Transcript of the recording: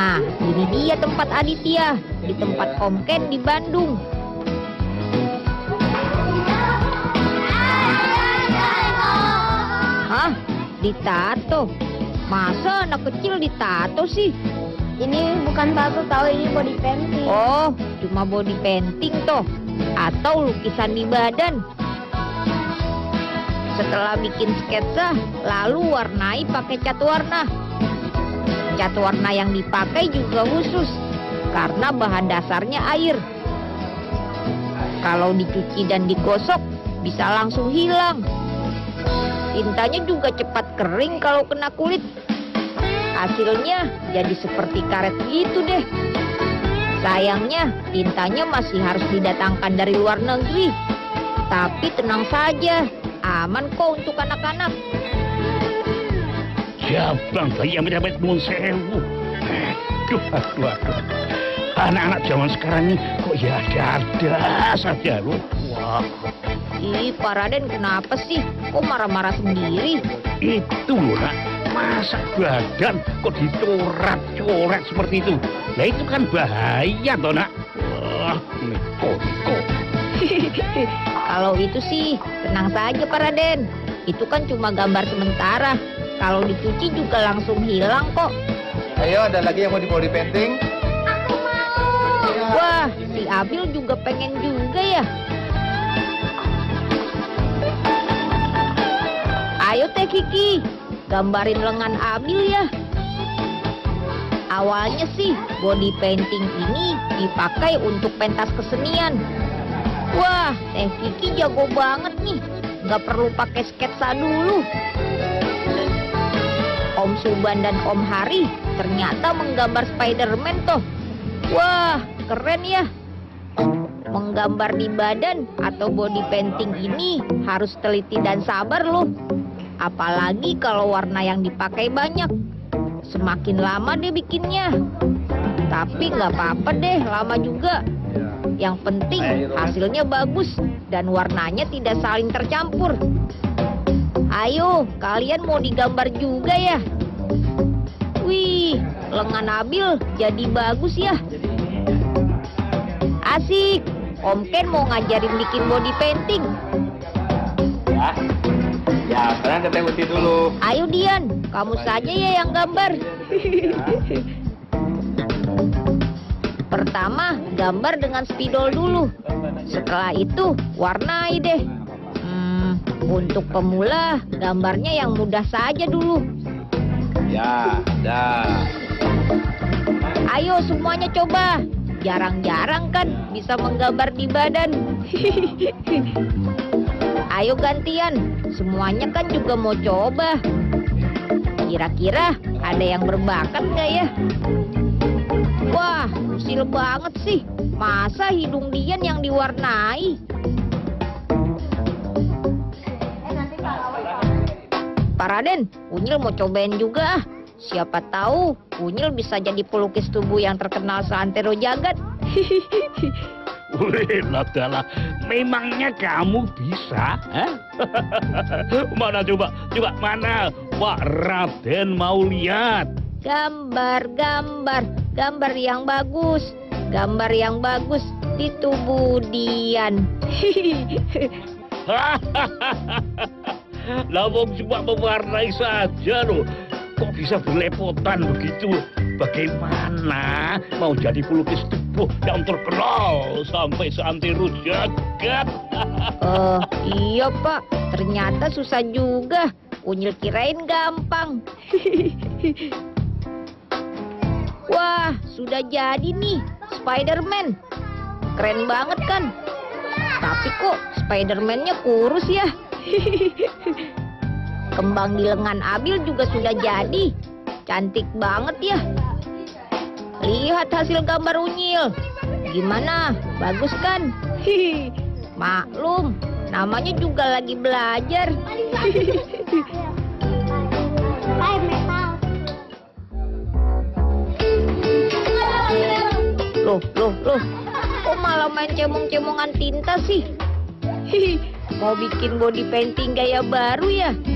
Nah, ini dia tempat Aditya, di tempat Om Ken di Bandung. Hah? Ditato? Masa anak kecil ditato sih? Ini bukan tato, tahu, ini body painting. Oh, cuma body painting toh, atau lukisan di badan. Setelah bikin sketsa, lalu warnai pakai cat warna. Cat warna yang dipakai juga khusus, karena bahan dasarnya air. Kalau dicuci dan digosok, bisa langsung hilang. Tintanya juga cepat kering kalau kena kulit. Hasilnya jadi seperti karet gitu deh. Sayangnya tintanya masih harus didatangkan dari luar negeri. Tapi tenang saja, aman kok untuk anak-anak. Jabang bayi yang mendapat nuwun sewu. Aduh. Anak-anak zaman sekarang ini kok ya ada saja loh. Wah. Ih, Pak Raden kenapa sih? Kok marah-marah sendiri? Itu loh, Nak. Masa badan kok dicoret-coret seperti itu? Nah itu kan bahaya toh, Nak. Wah, Niko. Kalau itu sih, tenang saja Pak Raden. Itu kan cuma gambar sementara. Kalau dicuci juga langsung hilang kok. Ayo, ada lagi yang mau di body painting? Wah, si Abil juga pengen juga ya. Ayo Teh Kiki, gambarin lengan Abil ya. Awalnya sih body painting ini dipakai untuk pentas kesenian. Wah, Teh Kiki jago banget nih, nggak perlu pakai sketsa dulu. Om Suban dan Om Hari ternyata menggambar Spider-Man toh. Wah, keren ya. Menggambar di badan atau body painting ini harus teliti dan sabar loh. Apalagi kalau warna yang dipakai banyak. Semakin lama deh bikinnya. Tapi nggak apa-apa deh, lama juga. Yang penting hasilnya bagus dan warnanya tidak saling tercampur. Ayo, kalian mau digambar juga ya? Wih, lengan Abil jadi bagus ya. Asik, Om Ken mau ngajarin bikin body painting. Ya, sekarang ke Teh Uti dulu. Ayo Dian, kamu saja ya yang gambar. Pertama, gambar dengan spidol dulu. Setelah itu, warnai deh. Untuk pemula, gambarnya yang mudah saja dulu. Ya, dah. Ayo semuanya coba. Jarang-jarang kan bisa menggambar di badan. Ayo gantian, semuanya kan juga mau coba. Kira-kira ada yang berbakat nggak ya? Wah, usil banget sih. Masa hidung Dian yang diwarnai? Pak Raden, Unyil mau cobain juga. Siapa tahu Unyil bisa jadi pelukis tubuh yang terkenal seantero jagat. Wih, Ladala, memangnya kamu bisa? Mana coba mana? Pak Raden mau lihat. Gambar yang bagus. Gambar yang bagus di tubuh Dian. Lah wong cuma mewarnai saja loh. Kok bisa belepotan begitu? Bagaimana mau jadi pelukis tubuh yang terkenal sampai seantero jagat? Iya Pak, ternyata susah juga. Unyil kirain gampang. Wah, sudah jadi nih Spider-Man. Keren banget kan? Tapi kok Spider-Man-nya kurus ya? Kembang di lengan Abil juga sudah jadi. Cantik banget ya. Lihat hasil gambar Unyil. Gimana? Bagus kan? Maklum, namanya juga lagi belajar. Loh. Kok malah main cemong-cemongan tinta sih? Mau bikin body painting gaya baru ya?